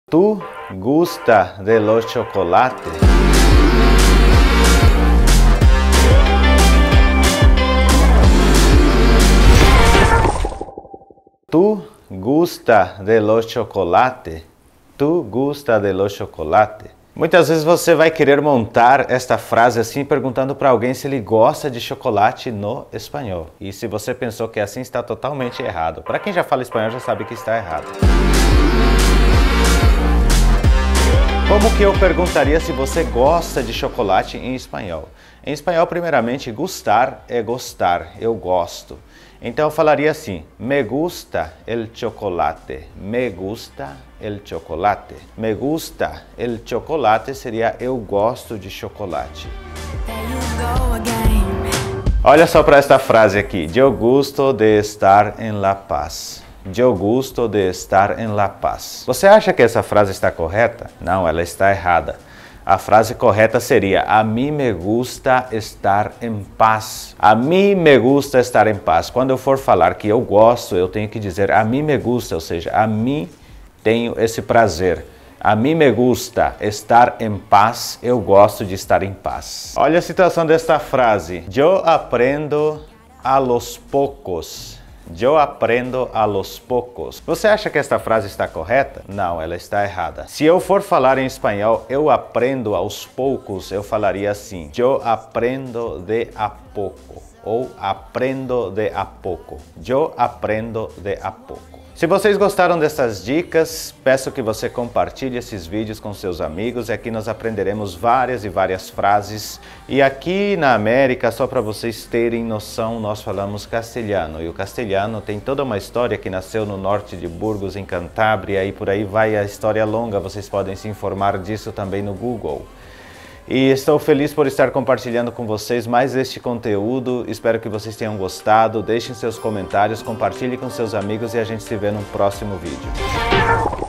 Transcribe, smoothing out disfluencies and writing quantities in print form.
¿Tú gusta de los chocolates? ¿Tú gusta de los chocolates? ¿Tú gusta de los chocolates? Muitas vezes você vai querer montar esta frase assim perguntando para alguém se ele gosta de chocolate no espanhol. E se você pensou que assim, está totalmente errado. Para quem já fala espanhol já sabe que está errado. Como que eu perguntaria se você gosta de chocolate em espanhol? Em espanhol, primeiramente, gustar é gostar, eu gosto. Então eu falaria assim, me gusta el chocolate, me gusta el chocolate. Me gusta el chocolate seria eu gosto de chocolate. Olha só para esta frase aqui, eu gosto de estar em La Paz. Eu gosto de estar em La Paz. Você acha que essa frase está correta? Não, ela está errada. A frase correta seria, a mim me gusta estar em paz. A mim me gusta estar em paz. Quando eu for falar que eu gosto, eu tenho que dizer a mim me gusta, ou seja, a mim tenho esse prazer. A mim me gusta estar em paz, eu gosto de estar em paz. Olha a situação desta frase. Eu aprendo a los poucos. Eu aprendo a los poucos. Você acha que esta frase está correta? Não, ela está errada. Se eu for falar em espanhol, eu aprendo aos poucos, eu falaria assim, eu aprendo de a pouco, ou aprendo de a pouco. Eu aprendo de a pouco. Se vocês gostaram dessas dicas, peço que você compartilhe esses vídeos com seus amigos. Aqui nós aprenderemos várias e várias frases. E aqui na América, só para vocês terem noção, nós falamos castelhano. E o castelhano tem toda uma história que nasceu no norte de Burgos, em Cantábria, e por aí vai a história longa. Vocês podem se informar disso também no Google. E estou feliz por estar compartilhando com vocês mais este conteúdo. Espero que vocês tenham gostado. Deixem seus comentários, compartilhe com seus amigos e a gente se vê no próximo vídeo.